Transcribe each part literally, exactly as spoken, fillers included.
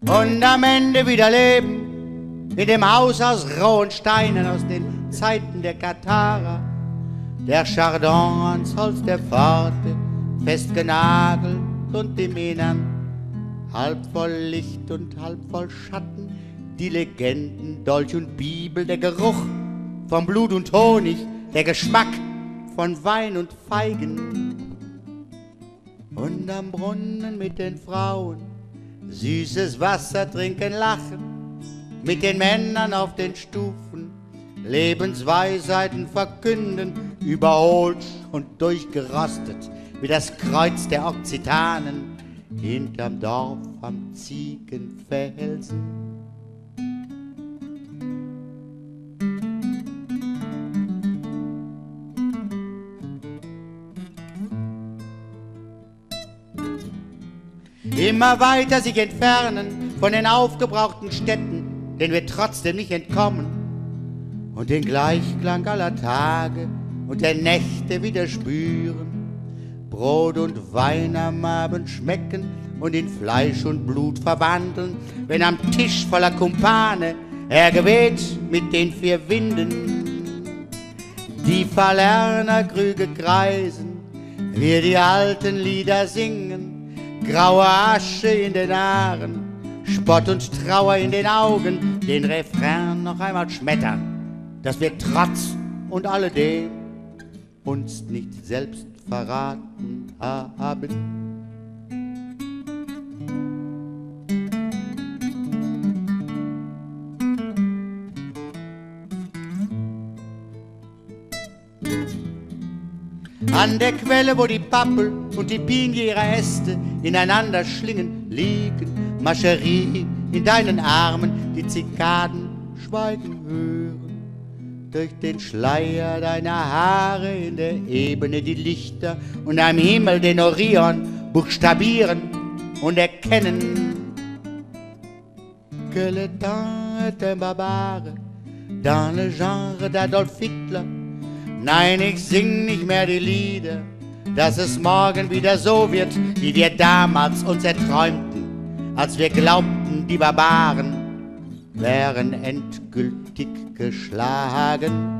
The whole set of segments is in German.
und am Ende wieder leben in dem Haus aus rohen Steinen aus den Zeiten der Katharer. Der Chardon ans Holz der Pforte festgenagelt und im Innern halb voll Licht und halb voll Schatten, die Legenden, Dolch und Bibel, der Geruch von Blut und Honig, der Geschmack von Wein und Feigen. Und am Brunnen mit den Frauen süßes Wasser trinken, lachen, mit den Männern auf den Stufen Lebensweisheiten verkünden, überholt und durchgerostet wie das Kreuz der Okzitanen hinterm Dorf am Ziegenfelsen. Immer weiter sich entfernen von den aufgebrauchten Städten, denen wir trotzdem nicht entkommen, und den Gleichklang aller Tage und der Nächte wieder spüren, Brot und Wein am Abend schmecken und in Fleisch und Blut verwandeln, wenn am Tisch voller Kumpane er geweht mit den vier Winden. Die Falernerkrüge kreisen, wir die alten Lieder singen, graue Asche in den Haaren, Spott und Trauer in den Augen, den Refrain noch einmal schmettern, dass wir trotz und alledem uns nicht selbst verraten haben. An der Quelle, wo die Pappel und die Pinie ihre Äste ineinander schlingen, liegen, Mascherie, in deinen Armen die Zikaden schweigen hören. Durch den Schleier deiner Haare in der Ebene die Lichter und am Himmel den Orion buchstabieren und erkennen. Que le temps est un barbare dans le genre d'Adolf Hitler. Nein, ich sing nicht mehr die Lieder, dass es morgen wieder so wird, wie wir damals uns erträumten, als wir glaubten, die Barbaren wären endgültig geschlagen.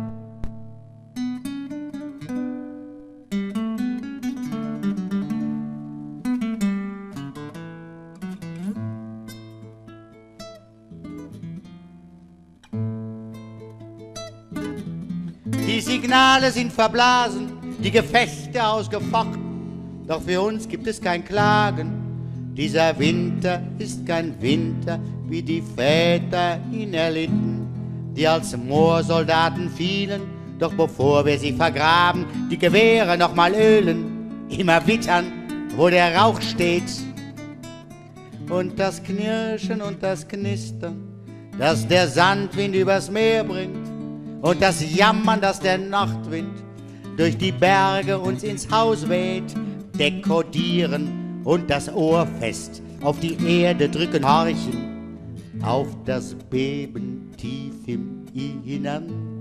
Die Signale sind verblasen, die Gefechte ausgefochten, doch für uns gibt es kein Klagen. Dieser Winter ist kein Winter, wie die Väter ihn erlitten, die als Moorsoldaten fielen, doch bevor wir sie vergraben, die Gewehre noch mal ölen, immer wittern, wo der Rauch steht. Und das Knirschen und das Knistern, das der Sandwind übers Meer bringt, und das Jammern, das der Nordwind durch die Berge uns ins Haus weht, dekodieren und das Ohr fest auf die Erde drücken, horchen auf das Beben tief im Innern.